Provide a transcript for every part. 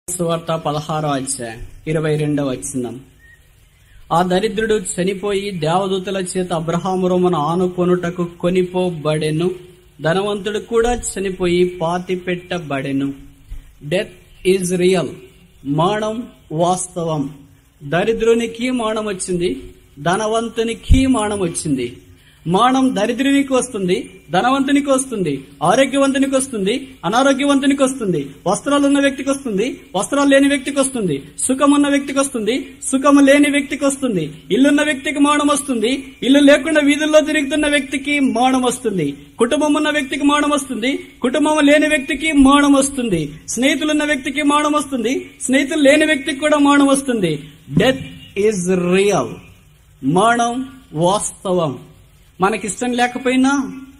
సువార్త 16వ అధ్యాయం 22వ వచనం. ఆ దరిద్రుడు చనిపోయి దేవదూతల చేత అబ్రహాము రొమ్మున ఆనుకొనుటకు కొనిపోబడెను. ధనవంతుడు కూడా చనిపోయి పాతిపెట్టబడెను. Death is real. మరణం వాస్తవం. దరిద్రునికి మరణం వచ్చింది, ధనవంతునికి మరణం వచ్చింది. మరణం దరిద్రునికి వస్తుంది, ధనవంతునికి వస్తుంది, ఆరోగ్యవంతునికి వస్తుంది, అనారోగ్యవంతునికి వస్తుంది, వస్త్రాలున్న వ్యక్తికి వస్తుంది, వస్త్రాలు లేని వ్యక్తికి వస్తుంది, సుఖం ఉన్న వ్యక్తికి వస్తుంది, సుఖం లేని వ్యక్తికి వస్తుంది, ఇల్లున్న వ్యక్తికి మరణం వస్తుంది, ఇల్లు లేకుండా వీధుల్లో తిరుగుతున్న వ్యక్తికి మరణం వస్తుంది, కుటుంబం ఉన్న వ్యక్తికి మరణం వస్తుంది, కుటుంబం లేని వ్యక్తికి మరణం వస్తుంది, స్నేహితులున్న వ్యక్తికి మరణం వస్తుంది, స్నేహితులు లేని వ్యక్తికి కూడా మరణం వస్తుంది. Death is real. మరణం వాస్తవం. మనకిష్టం లేకపోయినా,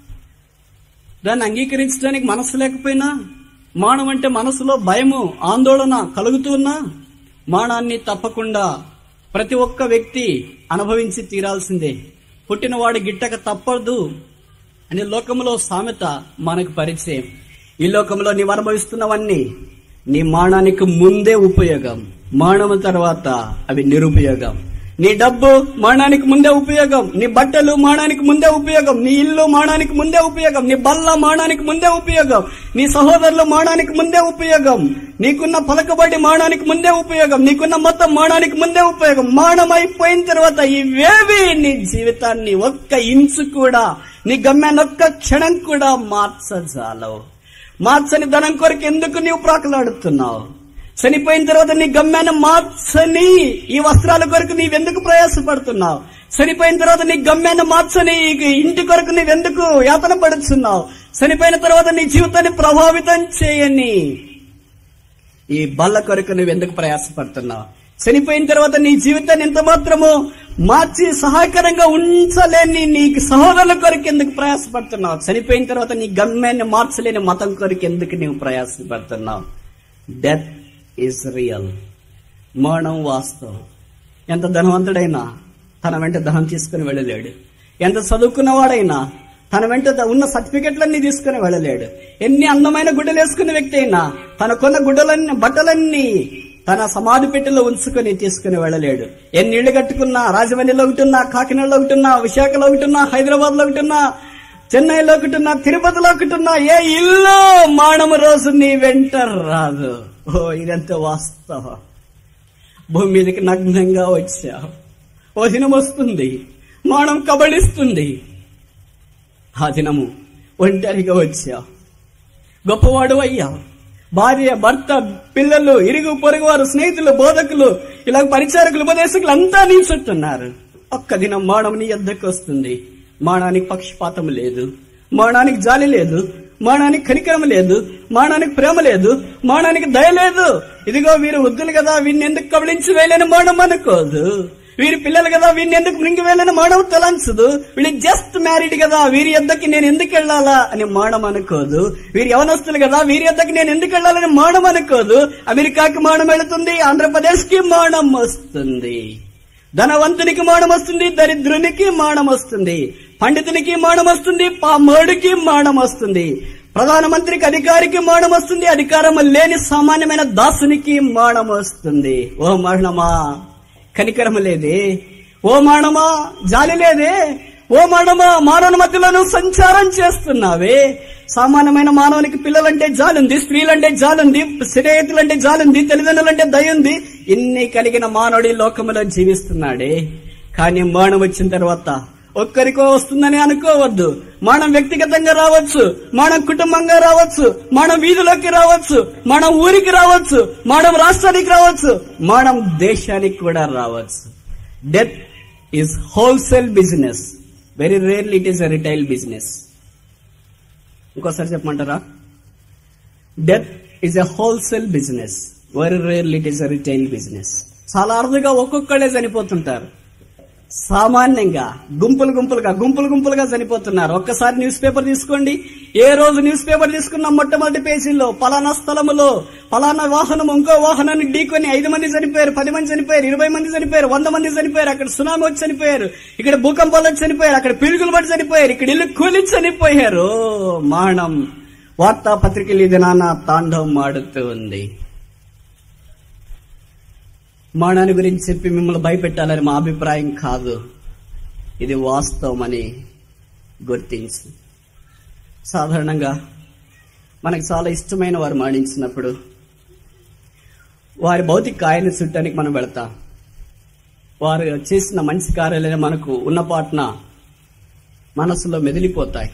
దాన్ని అంగీకరించడానికి మనసు లేకపోయినా, మరణం అంటే మనసులో భయము, ఆందోళన కలుగుతున్నా, మరణాన్ని తప్పకుండా ప్రతి ఒక్క వ్యక్తి అనుభవించి తీరాల్సిందే. పుట్టినవాడు గిట్టక తప్పదు అని లోకంలో సామెత మనకు పరిచయం. ఈ లోకంలో నీవు అనుభవిస్తున్నవన్నీ నీ మరణానికి ముందే ఉపయోగం, మరణం తర్వాత అవి నిరుపయోగం. నీ డబ్బు మరణానికి ముందే ఉపయోగం, నీ బట్టలు మరణానికి ముందే ఉపయోగం, నీ ఇల్లు మరణానికి ముందే ఉపయోగం, నీ బల్ల మరణానికి ముందే ఉపయోగం, నీ సహోదరులు మరణానికి ముందే ఉపయోగం, నీకున్న పలకబడి మరణానికి ముందే ఉపయోగం, నీకున్న మొత్తం మరణానికి ముందే ఉపయోగం. మరణం అయిపోయిన తర్వాత ఇవేవి నీ జీవితాన్ని ఒక్క ఇంచు కూడా, నీ గమ్యాన్ని ఒక్క క్షణం కూడా మార్చజాలవు. మార్చని ధనం కొరకు ఎందుకు నీవు ప్రాకులాడుతున్నావు? చనిపోయిన తర్వాత నీ గమ్యాన్ని మార్చని ఈ వస్త్రాల కొరకు నీవెందుకు ప్రయాసపడుతున్నావు? చనిపోయిన తర్వాత నీ గమ్యాన్ని మార్చని ఇంటి కొరకు నీవెందుకు యాతన పడుతున్నావు? చనిపోయిన తర్వాత నీ జీవితాన్ని ప్రభావితం చేయని ఈ బల్ల కొరకు నువ్వెందుకు ప్రయాసపడుతున్నావు? చనిపోయిన తర్వాత నీ జీవితాన్ని ఎంత మాత్రము మార్చి సహాయకరంగా ఉంచలేని నీ సహోదరుల కొరకు ఎందుకు ప్రయాసపడుతున్నావు? చనిపోయిన తర్వాత నీ గమ్యాన్ని మార్చలేని మతం కొరకు ఎందుకు నీవు ప్రయాసపడుతున్నావు? Death is real. మరణం వాస్తవం. ఎంత ధనవంతుడైనా తన వెంట ధనం తీసుకుని వెళ్ళలేడు. ఎంత చదువుకున్నవాడైనా తన వెంట ఉన్న సర్టిఫికెట్లన్నీ తీసుకుని వెళ్ళలేడు. ఎన్ని అందమైన గుడ్డలు వేసుకున్న వ్యక్తి అయినా తనకున్న గుడ్డలన్నీ బట్టలన్నీ తన సమాధి పెట్టెలో ఉంచుకొని తీసుకుని వెళ్ళలేడు. ఎన్ని ఇళ్లు కట్టుకున్నా, రాజమండ్రిలో ఒకటున్నా, కాకినాడలో ఒకటున్నా, విశాఖలో ఒకటున్నా, హైదరాబాద్ లో ఒకటున్నా, చెన్నైలో ఒకటున్నా, తిరుపతిలో ఒకటున్నా, ఏ ఇల్లు మరణం రోజు నీ వెంట రాదు. ఓ, ఇదంతా వాస్తవం. భూమి మీదకి నగ్నంగా వచ్చావు. ఓ దినం వస్తుంది, మరణం కబళిస్తుంది. ఆ దినము ఒంటరిగా వచ్చావు, గొప్పవాడు అయ్యావు. భార్య, భర్త, పిల్లలు, ఇరుగు పొరుగు వారు, స్నేహితులు, బోధకులు, ఇలా పరిచారకులు, ఉపదేశకులు అంతా నీ చుట్టున్నారు. ఒక్క దినం మరణం నీ యొద్దకు వస్తుంది. మరణానికి పక్షపాతం లేదు, మరణానికి జాలి లేదు, మరణానికి కనికరం లేదు, మరణానికి ప్రేమ లేదు, మరణానికి దయ లేదు. ఇదిగో వీరు వృద్ధులు కదా, వీరిని ఎందుకు కబళించి వేయలేని మరణం అనుకోదు. వీరి పిల్లలు కదా, వీరిని ఎందుకు మృంగి వేయలేని మరణం తలంచదు. వీళ్ళు జస్ట్ మ్యారీడ్ కదా, వీరి యొద్దకి నేను ఎందుకు వెళ్లాలా అని మరణం అనుకోదు. వీరి యవనస్తులు కదా, వీరి యొద్దకి నేను ఎందుకు వెళ్లాలని మరణం అనుకోదు. అమెరికాకి మరణం వెళుతుంది, ఆంధ్రప్రదేశ్ కి మరణం వస్తుంది. ధనవంతునికి మరణం వస్తుంది, దరిద్రునికి మరణం వస్తుంది, పండితునికి మరణం వస్తుంది, పామరుడికి మరణం వస్తుంది, ప్రధానమంత్రికి, అధికారికి మరణం వస్తుంది, అధికారం లేని సామాన్యమైన దాసునికి మరణం వస్తుంది. ఓ మరణమా, కనికరం లేదే? ఓ మరణమా, జాలి లేదే? ఓ మరణమా, మానవ మధ్యలో నువ్వు సంచారం చేస్తున్నావే. సామాన్యమైన మానవునికి పిల్లలంటే జాలుంది, స్త్రీలంటే జాలుంది, స్నేహితులంటే జాలుంది, తల్లిదండ్రులంటే దయ ఉంది. ఇన్ని కలిగిన మానవుడి లోకంలో జీవిస్తున్నాడే. కానీ మరణం వచ్చిన తర్వాత ఒక్కరికో వస్తుందని అనుకోవద్దు. మనం వ్యక్తిగతంగా రావచ్చు, మనం కుటుంబంగా రావచ్చు, మనం వీధిలోకి రావచ్చు, మనం ఊరికి రావచ్చు, మనం రాష్ట్రానికి రావచ్చు, మనం దేశానికి కూడా రావచ్చు. Death is wholesale business. Very rarely it is a retail business. ఇంకోసారి చెప్పమంటారా? Death is a wholesale business. Very rarely it is a retail business. చాలా అరుదుగా ఒక్కొక్కడే చనిపోతుంటారు. సామాన్యంగా గుంపులుగా చనిపోతున్నారు. ఒక్కసారి న్యూస్ పేపర్ తీసుకోండి. ఏ రోజు న్యూస్ పేపర్ తీసుకున్న మొట్టమొదటి పేజీలో పలానా స్థలములో పలానా వాహనం ఇంకో వాహనాన్ని ఢీకొని 5 మంది చనిపోయారు, 10 మంది చనిపోయారు, 20 మంది చనిపోయారు, 100 మంది చనిపోయారు, అక్కడ సునామీ వచ్చి చనిపోయారు, ఇక్కడ భూకంపాలు వచ్చి చనిపోయారు, అక్కడ పిడుగులు పడి చనిపోయారు, ఇక్కడ ఇల్లు కూలి చనిపోయారు. మరణం వార్తాపత్రికలు ఇది నాన్న తాండవం ఆడుతూ ఉంది. మరణాన్ని గురించి చెప్పి మిమ్మల్ని భయపెట్టాలని మా అభిప్రాయం కాదు, ఇది వాస్తవం అని గుర్తించి. సాధారణంగా మనకు చాలా ఇష్టమైన వారు మరణించినప్పుడు వారి భౌతిక కాయాన్ని చుట్టానికి మనం వెళతాం. వారు చేసిన మంచి కార్యాలనే మనకు ఉన్నపాటున మనసులో మెదిలిపోతాయి.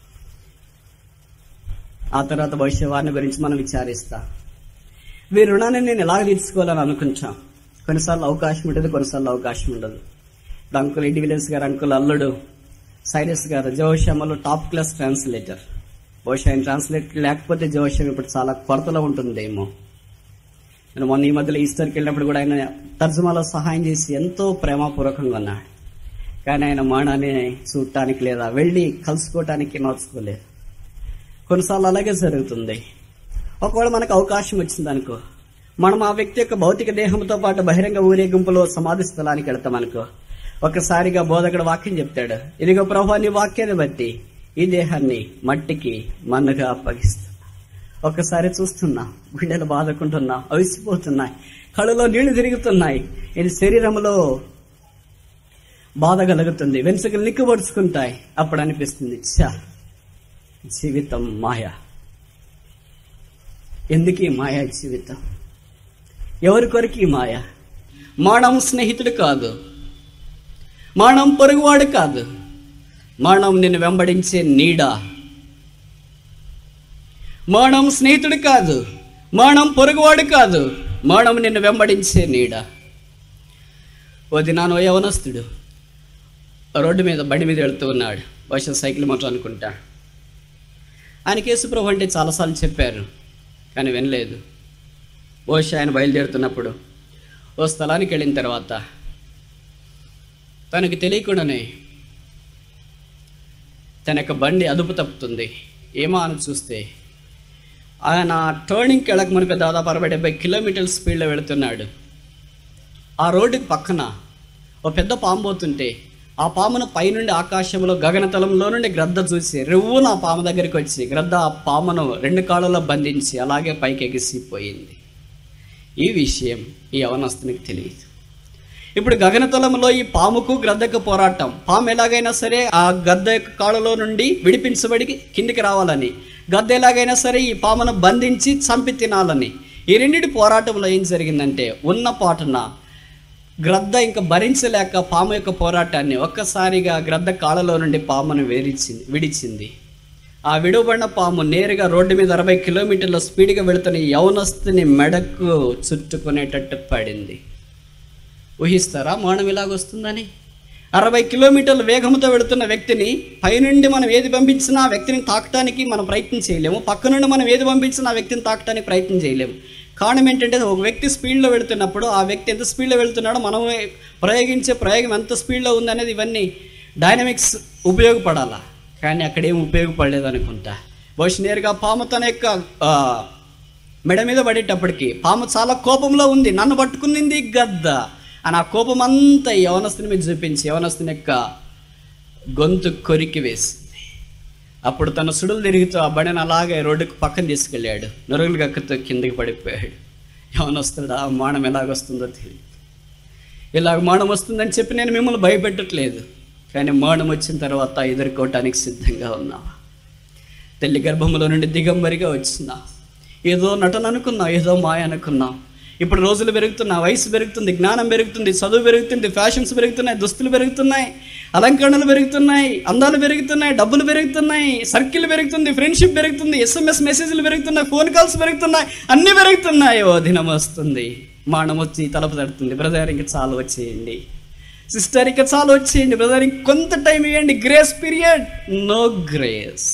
ఆ తర్వాత భవిష్య వారిని గురించి మనం విచారిస్తాం. వీరి రుణాన్ని నేను ఎలాగ తీర్చుకోవాలని అనుకుంటాం. కొన్నిసార్లు అవకాశం ఉంటుంది, కొన్నిసార్లు అవకాశం ఉండదు. ఇప్పుడు అంకుల్ ఇండివిజువల్స్ గారు, అంకుల్ అల్లుడు సైరస్ గారు జోషమ్మలో టాప్ క్లాస్ ట్రాన్స్లేటర్. బహుశా ఆయన ట్రాన్స్లేటర్ లేకపోతే జోషం ఇప్పుడు చాలా కొరతలో ఉంటుందేమో. నేను మొన్న ఈ మధ్యలో ఈస్టర్కి వెళ్ళినప్పుడు కూడా ఆయన తర్జుమాలో సహాయం చేసి ఎంతో ప్రేమపూర్వకంగా ఉన్నాడు. కానీ ఆయన మరణాన్ని చూడటానికి లేదా వెళ్ళి కలుసుకోవటానికి నోచుకోలేదు. కొన్నిసార్లు అలాగే జరుగుతుంది. ఒకవేళ మనకు అవకాశం వచ్చిందనుకో, మనం ఆ వ్యక్తి యొక్క భౌతిక దేహంతో పాటు బహిరంగ ఊరేగింపులో సమాధి స్థలానికి వెళ్తాం అనుకో. ఒక్కసారిగా బోధకుడు వాక్యం చెప్తాడు, ఇదిగో ప్రభువా నీ వాక్యాన్ని బట్టి ఈ దేహాన్ని మట్టికి మన్నుగా అప్పగిస్తా. ఒక్కసారి చూస్తున్నా, గుండెలు బాదుకుంటున్నా, అవిసిపోతున్నాయి, కళ్ళలో నీళ్లు తిరుగుతున్నాయి, ఇది శరీరంలో బాధ కలుగుతుంది, వెనుసకలు నిక్కుబడుచుకుంటాయి. అప్పుడు అనిపిస్తుంది, ఛా, జీవితం మాయ. ఎందుకు మాయ జీవితం? ఎవరి కొరకు మాయ? మరణం స్నేహితుడు కాదు, మరణం పొరుగువాడు కాదు, మరణం నిన్ను వెంబడించే నీడ. మరణం స్నేహితుడు కాదు, మరణం పొరుగువాడు కాదు, మరణం నిన్ను వెంబడించే నీడ. ఓ దినానో యవనస్తుడు రోడ్డు మీద బండి మీద వెళుతూ ఉన్నాడు. బహుశా సైకిల్ మోటార్ అనుకుంటా. ఆయనకి యేసుప్రభు అంటే చాలాసార్లు చెప్పారు, కానీ వినలేదు. బహుశా ఆయన బయలుదేరుతున్నప్పుడు ఓ స్థలానికి వెళ్ళిన తర్వాత తనకి తెలియకుండానే తన యొక్క బండి అదుపు తప్పుతుంది. ఏమో అని చూస్తే ఆయన టర్నింగ్కి వెళ్ళక మనకు దాదాపు 60-70 కిలోమీటర్ల స్పీడ్లో వెళుతున్నాడు. ఆ రోడ్డుకి పక్కన ఓ పెద్ద పాము పోతుంటే ఆ పామును పైనుండి ఆకాశంలో గగనతలంలో నుండి గ్రద్ద చూసి రువ్వున ఆ పాము దగ్గరికి వచ్చి గ్రద్ద ఆ పామును 2 కాళ్ళలో బంధించి అలాగే పైకి ఎగిసిపోయింది. ఈ విషయం ఈ యవనస్తునికి తెలియదు. ఇప్పుడు గగనతలంలో ఈ పాముకు గ్రద్దకు పోరాటం. పాము ఎలాగైనా సరే ఆ గద్ద యొక్క కాళ్ళలో నుండి విడిపించబడి కిందికి రావాలని, గద్ద ఎలాగైనా సరే ఈ పామును బంధించి చంపి తినాలని. ఈ రెండింటి పోరాటంలో ఏం జరిగిందంటే, ఉన్న పాటున గ్రద్ద ఇంకా భరించలేక పాము యొక్క పోరాటాన్ని ఒక్కసారిగా గ్రద్ద కాళ్ళలో నుండి పామును విడిచింది. ఆ విడువబడిన పాము నేరుగా రోడ్డు మీద 60 కిలోమీటర్ల స్పీడ్గా వెళుతున్న యవనస్తుని మెడకు చుట్టుకునేటట్టు పడింది. ఊహిస్తారా మరణం ఇలాగొస్తుందని? 60 కిలోమీటర్ల వేగంతో వెళుతున్న వ్యక్తిని పైనుండి మనం ఏది పంపించినా ఆ వ్యక్తిని తాకటానికి మనం ప్రయత్నం చేయలేము, పక్క నుండి మనం ఏది పంపించినా ఆ వ్యక్తిని తాకటానికి ప్రయత్నం చేయలేము. కారణం ఏంటంటే, ఒక వ్యక్తి స్పీడ్లో వెళుతున్నప్పుడు ఆ వ్యక్తి ఎంత స్పీడ్లో వెళుతున్నాడో మనం ప్రయోగించే ప్రయోగం ఎంత స్పీడ్లో ఉందనేది ఇవన్నీ డైనమిక్స్ ఉపయోగపడాలా. కానీ అక్కడేం ఉపయోగపడలేదు అనుకుంటా. బహుశా నేరుగా పాము తన యొక్క మెడ మీద పడేటప్పటికి పాము చాలా కోపంలో ఉంది, నన్ను పట్టుకునింది గద్ద అని ఆ కోపం అంతా యవనస్తుని మీద చూపించి యవనస్తుని యొక్క గొంతు కొరికి వేసింది. అప్పుడు తన సుడులు తిరుగుతూ ఆ బండిని అలాగే రోడ్డుకు పక్కన తీసుకెళ్ళాడు. నొరుగులు గక్కుతూ కిందకి పడిపోయాడు. యవనస్తుడు ఆ మానం ఎలాగొస్తుందో తెలియదు. ఇలాగ మానం వస్తుందని చెప్పి నేను మిమ్మల్ని భయపెట్టట్లేదు, కానీ మరణం వచ్చిన తర్వాత ఎదుర్కోవటానికి సిద్ధంగా ఉన్నావా? తల్లి గర్భంలో నుండి దిగంబరిగా వచ్చినా, ఏదో నటన అనుకున్నావు, ఏదో మాయ అనుకున్నావు. ఇప్పుడు రోజులు పెరుగుతున్నా, వయసు పెరుగుతుంది, జ్ఞానం పెరుగుతుంది, చదువు పెరుగుతుంది, ఫ్యాషన్స్ పెరుగుతున్నాయి, దుస్తులు పెరుగుతున్నాయి, అలంకరణలు పెరుగుతున్నాయి, అందాలు పెరుగుతున్నాయి, డబ్బులు పెరుగుతున్నాయి, సర్కిల్ పెరుగుతుంది, ఫ్రెండ్షిప్ పెరుగుతుంది, SMS మెసేజ్లు పెరుగుతున్నాయి, ఫోన్ కాల్స్ పెరుగుతున్నాయి, అన్నీ పెరుగుతున్నాయి. ఓ దినం వస్తుంది, మరణం వచ్చి తలుపు తడుతుంది. బ్రదర్ ఇంక చాలు వచ్చేయండి, సిస్టర్ ఇక చాలు వచ్చేయండి, బ్రదర్ ఇంక కొంత టైం ఇవ్వండి, గ్రేస్ పీరియడ్. No grace.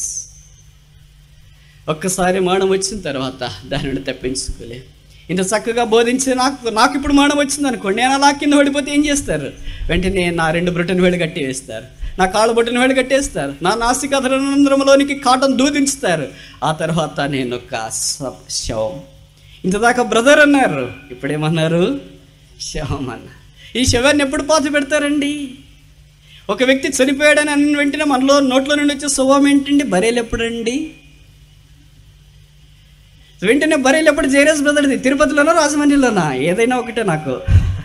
ఒక్కసారి మరణం వచ్చిన తర్వాత దాని నుండి తప్పించుకోలే. ఇంత చక్కగా బోధించి నాకు ఇప్పుడు మరణం వచ్చింది అనుకోండి, నేను అలా కింద పడిపోతే ఏం చేస్తారు? వెంటనే నా 2 బ్రొటన్ వేళ్ళు కట్టి వేస్తారు, నా కాళ్ళు బొట్టన వేళ్ళు కట్టేస్తారు, నా నాసికారంధ్రంలోనికి కాటన్ దూదించుతారు. ఆ తర్వాత నేను ఒక శవం. ఇంతదాకా బ్రదర్ అన్నారు, ఇప్పుడేమన్నారు? శవం అన్నారు. ఈ శవాన్ని ఎప్పుడు పాత పెడతారండి? ఒక వ్యక్తి చనిపోయాడని అన్న వెంటనే మనలో నోట్లో నుండి వచ్చే శవం ఏంటండి? బరేలు ఎప్పుడండి? వెంటనే బరేలు ఎప్పుడు? జయరాజ్ బ్రదర్ది తిరుపతిలోనో రాజమండ్రిలోనా? ఏదైనా ఒకటే నాకు.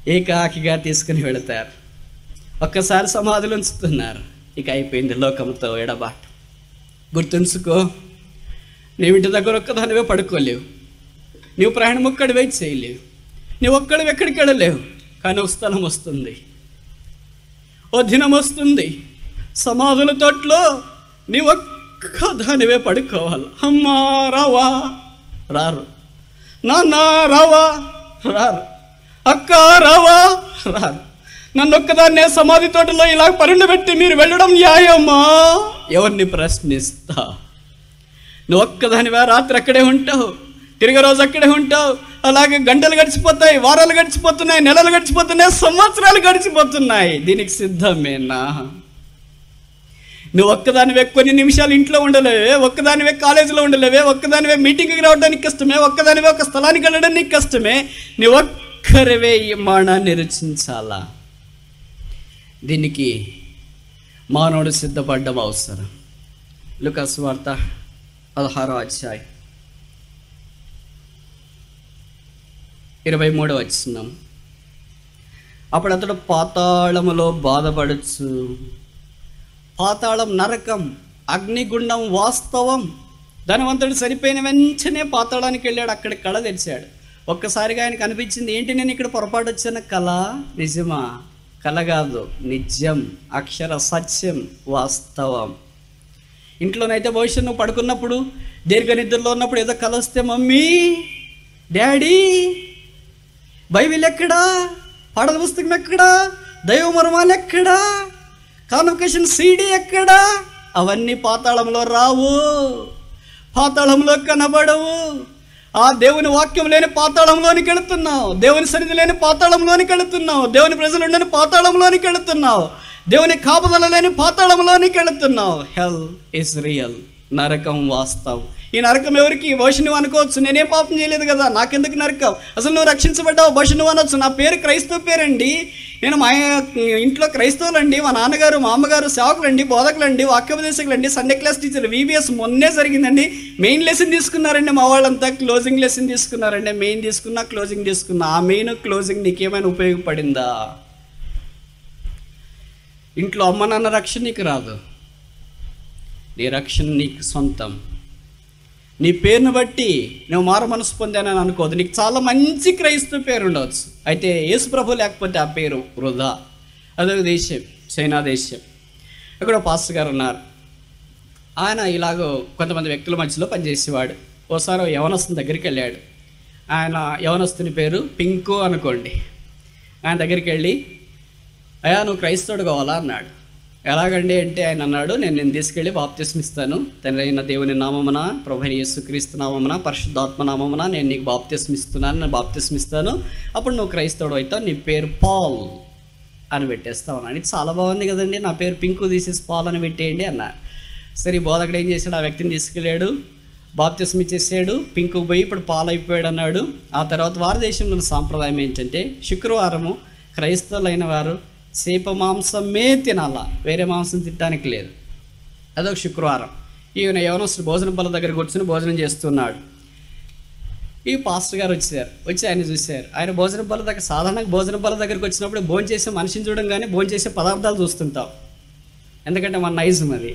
ఏకాకిగా తీసుకుని వెళతారు. ఒక్కసారి సమాధులు ఉంచుతున్నారు. ఇక అయిపోయింది లోకంతో ఎడబాటు. గుర్తుంచుకో, నీవు ఇంటి దగ్గర ఒక్కదానివే పడుకోలేవు, నీవు ప్రయాణం ఒక్కడివే చేయలేవు, నీవు ఒక్కడివి ఎక్కడికి వెళ్ళలేవు. కానీ ఒక స్థలం వస్తుంది, ఓ దినం వస్తుంది, సమాధుల తోటలో నీ ఒక్కదానివే పడుకోవాలి. అమ్మా రావా రారు, నాన్న రావా రారు, అక్క రావా రారు. నన్ను ఒక్కదాన్నే సమాధి తోటలో ఇలా పరిణబెట్టి మీరు వెళ్ళడం న్యాయమా? ఎవరిని ప్రశ్నిస్తా? నువ్వు ఒక్కదానివే రాత్రి అక్కడే ఉంటావు, తిరిగే రోజు అక్కడే ఉంటావు. అలాగే గంటలు గడిచిపోతాయి, వారాలు గడిచిపోతున్నాయి, నెలలు గడిచిపోతున్నాయి, సంవత్సరాలు గడిచిపోతున్నాయి. దీనికి సిద్ధమేనా? నువ్వు ఒక్కదానివే కొన్ని నిమిషాలు ఇంట్లో ఉండలేవే, ఒక్కదానివే కాలేజీలో ఉండలేవే, ఒక్కదానివే మీటింగ్కి రావడానికి కష్టమే, ఒక్కదానివే ఒక స్థలానికి వెళ్ళడానికి కష్టమే. నువ్వు ఒక్కరివే ఈ మానాన్ని రుచించాలా? దీనికి మానవుడు సిద్ధపడ్డం అవసరం. లూకా సువార్త 16వ అధ్యాయం 23వ వచనం. అప్పుడు అతడు పాతాళములో బాధపడచ్చు. పాతాళం నరకం, అగ్నిగుండం వాస్తవం. ధనవంతుడు సరిపోయిన వెంటనే పాతాళానికి వెళ్ళాడు, అక్కడ కళ తెరిచాడు. ఒక్కసారిగా ఆయనకు అనిపించింది, ఏంటి నేను ఇక్కడ పొరపాటు వచ్చాను? కళ నిజమా? కళ కాదు, నిజం, అక్షర సత్యం, వాస్తవం. ఇంట్లోనైతే భవిష్యత్తు నువ్వు పడుకున్నప్పుడు, దీర్ఘ నిద్రలో ఉన్నప్పుడు ఏదో కళ వస్తే, మమ్మీ డాడీ బైబిల్ ఎక్కడా, పాటల పుస్తకం ఎక్కడా, దైవ మర్మాలు ఎక్కడా, కాన్వకేషన్ సీడీ ఎక్కడా? అవన్నీ పాతాళంలో రావు, పాతాళంలో కనబడవు. ఆ దేవుని వాక్యం లేని పాతాళంలోనికి వెళుతున్నావు, దేవుని సన్నిధి లేని పాతాళంలోనికి వెళుతున్నావు, దేవుని ప్రజలు లేని పాతాళంలోనికి వెళుతున్నావు, దేవుని కాపుదల లేని పాతాళంలోనికి వెళుతున్నావు. హెల్ ఇస్ రియల్, నరకం వాస్తవం. ఈ నరకం ఎవరికి? బహుశా నువ్వు అనుకోవచ్చు, నేనేం పాపం చేయలేదు కదా, నాకెందుకు నరకం? అసలు నువ్వు రక్షించబడ్డావు, బహుశా నువ్వు అనొచ్చు, నా పేరు క్రైస్తవ పేరండి, నేను మా ఇంట్లో క్రైస్తవులండి, మా నాన్నగారు మా అమ్మగారు సేవకులండి, బోధకులండి, వాక్యోపదేశకులండి, సండే క్లాస్ టీచర్, VBS మొన్నే జరిగిందండి, మెయిన్ లెసన్ తీసుకున్నారండి మా వాళ్ళంతా, క్లోజింగ్ లెసన్ తీసుకున్నారండి, మెయిన్ తీసుకున్నా క్లోజింగ్ తీసుకున్నా. ఆ మెయిన్ క్లోజింగ్ నీకేమైనా ఉపయోగపడిందా? ఇంట్లో అమ్మ నాన్న రక్షణ నీకు రాదు, నీ రక్షణ నీకు సొంతం. నీ పేరును బట్టి నువ్వు మారు మనసు పొందానని అనుకోదు. నీకు చాలా మంచి క్రైస్తవ పేరు ఉండవచ్చు, అయితే యేసు ప్రభు లేకపోతే ఆ పేరు వృధా. అదొక దేశం, చైనా దేశం. అక్కడ పాస్టర్ గారు ఉన్నారు. ఆయన ఇలాగో కొంతమంది వ్యక్తుల మధ్యలో పనిచేసేవాడు. ఓసారి యవనస్తుని దగ్గరికి వెళ్ళాడు. ఆయన యవనస్తుని పేరు పింకు అనుకోండి. ఆయన దగ్గరికి వెళ్ళి, అయ్యా నువ్వు క్రైస్తవుడు కావాలా అన్నాడు. ఎలాగండి అంటే ఆయన అన్నాడు, నేను తీసుకెళ్ళి బాప్తిస్మ ఇస్తాను, తండ్రి అయిన దేవుని నామమున, ప్రభువైన యేసుక్రీస్తు నామమున, పరిశుద్ధాత్మ నామమున నేను నీకు బాప్తిస్మ ఇస్తున్నాను, నేను బాప్తిస్మ ఇస్తాను, అప్పుడు నువ్వు క్రైస్తవుడు అవుతావు, నీ పేరు పాల్ అని పెట్టేస్తావు అన్నాడు. ఇది చాలా బాగుంది కదండి, నా పేరు పింకు తీసేసి పాల్ అని పెట్టేయండి అన్నారు. సరే బోధకుడు ఏం చేశాడు, ఆ వ్యక్తిని తీసుకెళ్ళాడు, బాప్తిస్మ ఇచ్చేసాడు, పింకు పోయి ఇప్పుడు పాల్ అయిపోయాడు అన్నాడు. ఆ తర్వాత వారి దేశంలో సాంప్రదాయం ఏంటంటే, శుక్రవారము క్రైస్తవులైన వారు చేప మాంసమే తినాలా, వేరే మాంసం తినడానికి లేదు. అదొక శుక్రవారం. ఈయన యవనస్తుడు భోజన బల్ల దగ్గర కూర్చొని భోజనం చేస్తున్నాడు. ఈ పాస్టర్ గారు వచ్చి ఆయన చూశారు. ఆయన భోజన బల్ల దగ్గర, సాధారణంగా భోజన బల్ల దగ్గరికి వచ్చినప్పుడు భోజనం చేసే మనిషిని చూడంగానే భోజనం చేసే పదార్థాలు చూస్తుంటాం, ఎందుకంటే మన నైజం అది.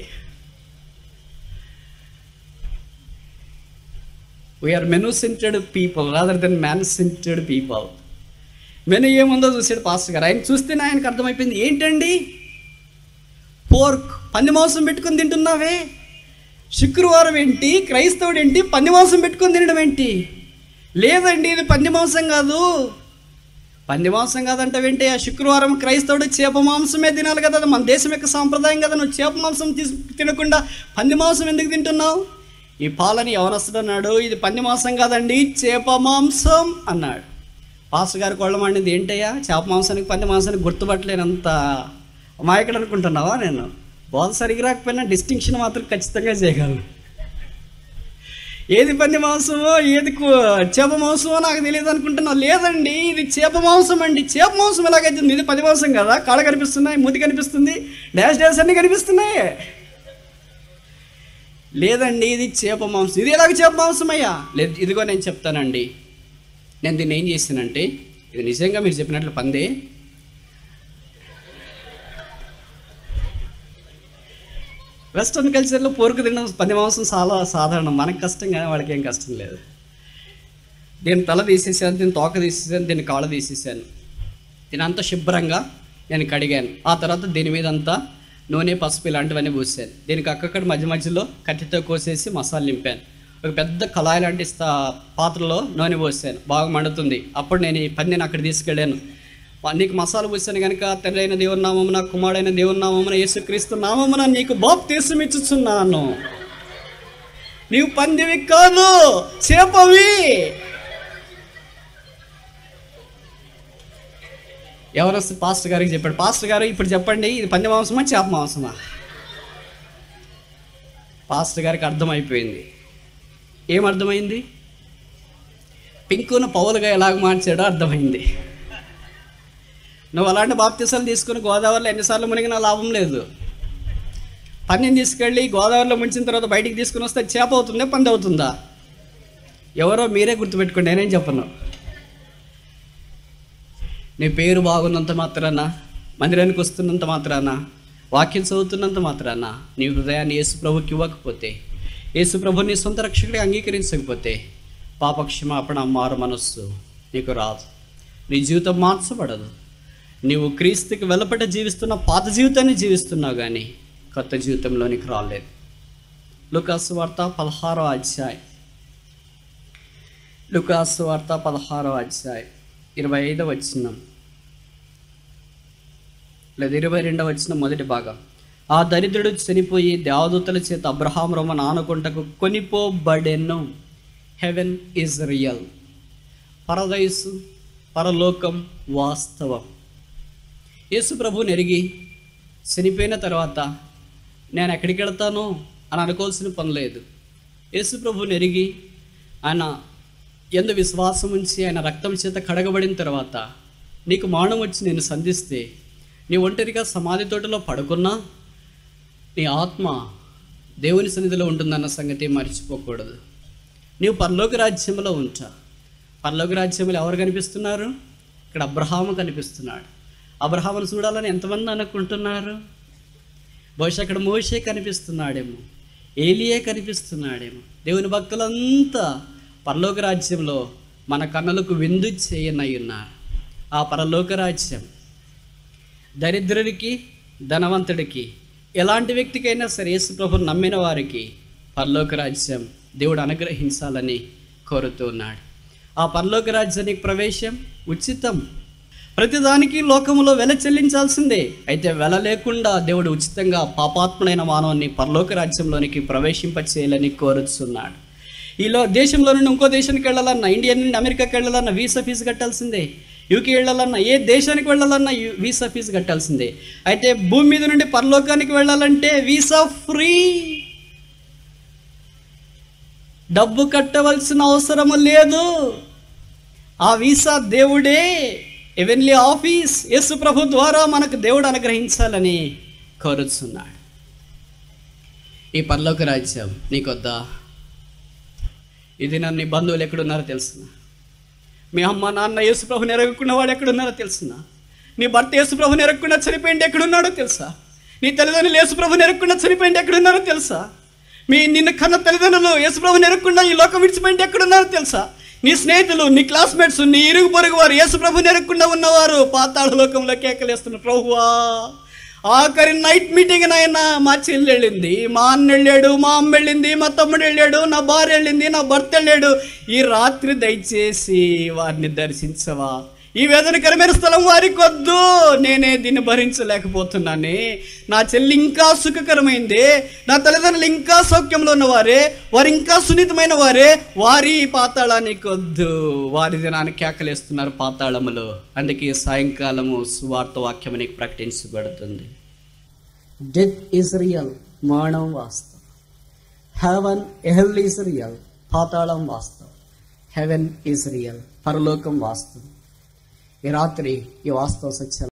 We're menu centred people rather than man centred people. Menu ఏముందో చూసాడు పాస్టర్ గారు. ఆయన చూస్తేనే ఆయనకు అర్థమైపోయింది, ఏంటండి పోర్క్, పంది మాంసం పెట్టుకొని తింటున్నావే, శుక్రవారం ఏంటి, క్రైస్తవుడు ఏంటి పంది మాంసం పెట్టుకొని తినడం ఏంటి? లేదండి ఇది పంది మాంసం కాదు. పంది మాంసం కాదంటావేంటి? ఆ శుక్రవారం క్రైస్తవుడు చేప మాంసమే తినాలి కదా, మన దేశం యొక్క సాంప్రదాయం కదా, నువ్వు చేప మాంసం తినకుండా పంది మాంసం ఎందుకు తింటున్నావు? ఈ పాలని యవనస్తుడు అన్నాడు, ఇది పంది మాంసం కాదండి, చేప మాంసం అన్నాడు. పాస్టర్ గారు కొళ్ళమండింది, ఏంటయ్యా చేప మాంసానికి పంది మాంసానికి గుర్తుపట్టలేనంత అమాయకుడు అనుకుంటున్నావా? నేను బోధ సరిగ్గా రాకపోయినా డిస్టింక్షన్ మాత్రం ఖచ్చితంగా చేయగలను. ఏది పంది మాంసమో ఏది చేప మాంసమో నాకు తెలియదు అనుకుంటున్నావు. లేదండి ఇది చేప మాంసం అండి. చేప మాంసం ఎలాగైతుంది? ఇది పంది మాంసం కదా, కాళ్ళ కనిపిస్తున్నాయి, మూతి కనిపిస్తుంది, డాష్ అన్నీ కనిపిస్తున్నాయి. లేదండి ఇది చేప మాంసం. ఇది ఎలాగ చేప మాంసం అయ్యా? లేదు, ఇదిగో నేను చెప్తానండి. నేను దీన్ని ఏం చేశానంటే ఇది నిజంగా మీరు చెప్పినట్లు పంది. వెస్ట్రన్ కల్చర్లో పోరుకు తినడం పంది మాంసం చాలా సాధారణం. మనకు కష్టం కానీ వాళ్ళకి ఏం కష్టం లేదు. దీని తల తీసేసాను, దీని తోక తీసేసాను, దీని కాళ్ళు తీసేసాను. దీని అంతా శుభ్రంగా నేను కడిగాను. ఆ తర్వాత దీని మీద అంతా నూనె, పసుపు ఇలాంటివన్నీ పూసాను. దీనికి అక్కక్కడ మధ్య మధ్యలో కత్తితో కోసేసి మసాలా నింపాను. ఒక పెద్ద కళాయి లాంటి పాత్రలో నూనె పోసాను. బాగా మండుతుంది. అప్పుడు నేను ఈ పందిని అక్కడ తీసుకెళ్ళాను. నీకు మసాలా పూసాను కనుక తండ్రి అయిన దేవుని నామమున, కుమారుడైన దేవుని నామమున, యేసుక్రీస్తు నామమున నీకు బాప్తిసం ఇచ్చుచున్నాను. నీవు పందివి కాదు, చేపవి. ఎవరు వస్తే పాస్టర్ గారికి చెప్పాడు, పాస్టర్ గారు ఇప్పుడు చెప్పండి, ఇది పంది మాంసమా చేప మాంసమా? పాస్టర్ గారికి అర్థమైపోయింది. ఏమర్థమైంది? పింకును పౌలుగా ఎలాగ మార్చాడో అర్థమైంది. నువ్వు అలాంటి బాప్తిసాలు తీసుకుని గోదావరిలో ఎన్నిసార్లు మునిగినా లాభం లేదు. పందిని తీసుకెళ్ళి గోదావరిలో ముంచిన తర్వాత బయటికి తీసుకుని వస్తే చేప అవుతుందా, పంది అవుతుందా? ఎవరో మీరే గుర్తుపెట్టుకోండి, నేనేం చెప్పను. నీ పేరు బాగున్నంత మాత్రాన, మందిరానికి వస్తున్నంత మాత్రాన, వాక్యం చదువుతున్నంత మాత్రాన నీ హృదయాన్ని యేసు ప్రభుకి ఇవ్వకపోతే, యేసు ప్రభు నీ సొంత రక్షకుడిగా అంగీకరించకపోతే పాపక్షమాపణ, మారు మనస్సు నీకు రాదు. నీ జీవితం మార్చబడదు. నీవు క్రీస్తుకి వెలపట జీవిస్తున్న పాత జీవితాన్ని జీవిస్తున్నావు కానీ కొత్త జీవితంలోనికి రాలేదు. లూకాసు వార్త 16వ అధ్యాయం, లూకాసు వార్త 16వ అధ్యాయం 25వ వచనం లేదా 22వ వచనం మొదటి భాగం. ఆ దరిద్రుడు చనిపోయి దేవదూతల చేత అబ్రహాము రొమ్మను ఆనుకొనుటకు కొనిపోబడెను. Heaven is real. పరదైసు, పరలోకం వాస్తవం. యేసు ప్రభువుని ఎరిగి చనిపోయిన తర్వాత నేను ఎక్కడికి వెళ్తాను అని అనుకోవాల్సిన పని లేదు. యేసు ప్రభువుని ఎరిగి ఆయన ఎందు విశ్వాసం ఉంచి ఆయన రక్తం చేత కడగబడిన తర్వాత నీకు మరణం వచ్చి నేను సంధిస్తే నీ ఒంటరిగా సమాధి తోటలో పడుకున్నా నీ ఆత్మ దేవుని సన్నిధిలో ఉంటుందన్న సంగతి మర్చిపోకూడదు. నీవు పరలోక రాజ్యంలో ఉంటా. పరలోక రాజ్యంలో ఎవరు కనిపిస్తున్నారు? ఇక్కడ అబ్రహాము కనిపిస్తున్నాడు. అబ్రహామును చూడాలని ఎంతమంది అనుకుంటున్నారు? బహుశా అక్కడ మోషే కనిపిస్తున్నాడేమో, ఏలియే కనిపిస్తున్నాడేమో. దేవుని భక్తులంతా పరలోక రాజ్యంలో మన కన్నులకు విందు చేయనై ఉన్నారు. ఆ పరలోక రాజ్యం దరిద్రుడికి, ధనవంతుడికి, ఎలాంటి వ్యక్తికైనా సరే యేసు ప్రభువును నమ్మిన వారికి పరలోక రాజ్యం దేవుడు అనుగ్రహించాలని కోరుతూ ఉన్నాడు. ఆ పరలోక రాజ్యానికి ప్రవేశం ఉచితం. ప్రతిదానికి లోకములో వెల చెల్లించాల్సిందే. అయితే వెల లేకుండా దేవుడు ఉచితంగా పాపాత్ముడైన మానవుని పరలోక రాజ్యంలోనికి ప్రవేశింపచేయాలని కోరుతున్నాడు. ఈలో దేశంలో నుండి ఇంకో దేశానికి వెళ్ళాలన్నా, ఇండియా నుండి అమెరికాకి వెళ్ళాలన్నా వీసా ఫీజు కట్టాల్సిందే. యూకే వెళ్ళాలన్నా, ఏ దేశానికి వెళ్ళాలన్నా వీసా ఫీజు కట్టాల్సిందే. అయితే భూమి మీద నుండి పరలోకానికి వెళ్ళాలంటే వీసా ఫ్రీ. డబ్బు కట్టవలసిన అవసరము లేదు. ఆ వీసా దేవుడే, హెవెన్లీ ఆఫీస్ యేసు ప్రభు ద్వారా మనకు దేవుడు అనుగ్రహించాలని కోరుతున్నాడు. ఈ పరలోక రాజ్యం నీకొద్దా? ఇది నన్ను బంధువులు ఎక్కడున్నారో తెలుసునా? మీ అమ్మ నాన్న యేసు ప్రభుని ఎరగకుండా వాడు ఎక్కడున్నారో తెలుసునా? నీ భర్త యేసు ప్రభుని ఎరగకుండా చనిపోయింది ఎక్కడున్నాడో తెలుసా? నీ తల్లిదండ్రులు యేసు ప్రభుని ఎరగకుండా చనిపోయింది ఎక్కడున్నారో తెలుసా? నిన్ను కన్న తల్లిదండ్రులు యేసు ప్రభుని ఎరగకుండా ఈ లోకం విడిచిపోయింది ఎక్కడున్నారో తెలుసా? నీ స్నేహితులు, నీ క్లాస్మేట్స్, నీ ఇరుగు పొరుగు వారు యేసు ప్రభుని ఎరగకుండా ఉన్నవారు పాతాళ లోకంలో కేకలేస్తున్నారు, ప్రభువా ఆఖరి నైట్ మీటింగ్ నాయన మా చెల్లి వెళ్ళింది, మా అన్న వెళ్ళాడు, మా అమ్మ వెళ్ళింది, మా తమ్ముడు వెళ్ళాడు, నా భార్య వెళ్ళింది, నా భర్త వెళ్ళాడు, ఈ రాత్రి దయచేసి వారిని దర్శించవా? ఈ వేదనకరమైన స్థలం వారికి వద్దు, నేనే దీన్ని భరించలేకపోతున్నానే. నా చెల్లి ఇంకా సుఖకరమైంది, నా తల్లిదండ్రులు ఇంకా సౌఖ్యంలో ఉన్నవారే, వారు ఇంకా సున్నితమైన వారే, వారి పాతాళానికి వద్దు. వారి దినాన్ని కేకలేస్తున్నారు పాతాళములో. అందుకే సాయంకాలము సువార్త వాక్యం నీకు ప్రకటించబడుతుంది. డెత్ ఈజ్ రియల్, మరణం వాస్తవం. హెవెన్, హెల్ ఈజ్ రియల్, పాతాళం వాస్తవం. హెవెన్ ఈజ్ రియల్, పరలోకం వాస్తవం. ఈ రాత్రి ఈ వాస్తవ సత్యాలు